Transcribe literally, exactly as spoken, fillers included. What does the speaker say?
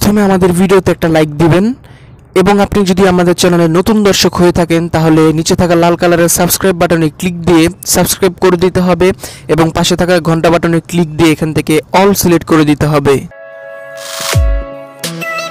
প্রথমে আমাদের ভিডিওতে একটা লাইক দিবেন এবং আপনি যদি আমাদের চ্যানেলে নতুন দর্শক হয়ে থাকেন তাহলে নিচে থাকা লাল কালারের সাবস্ক্রাইব বাটনে ক্লিক দিয়ে সাবস্ক্রাইব করে দিতে হবে এবং পাশে থাকা ঘন্টা বাটনে ক্লিক দিয়ে এখান থেকে অল সিলেক্ট করে দিতে হবে।